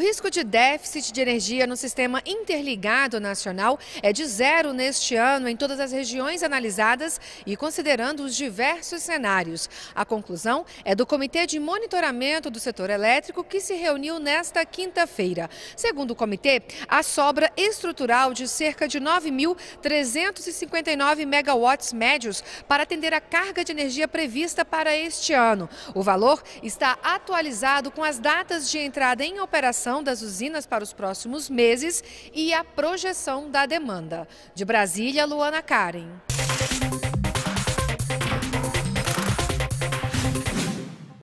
risco de déficit de energia no sistema interligado nacional é de 0 neste ano em todas as regiões analisadas e considerando os diversos cenários. A conclusão é do Comitê de Monitoramento do Setor Elétrico que se reuniu nesta quinta-feira. Segundo o comitê, a sobra estrutural de cerca de 9.359 megawatts médios para atender a carga de energia prevista para este ano. O valor está atualizado com as datas de entrada em operação das usinas para os próximos meses e a projeção da demanda. De Brasília, Luana Karen.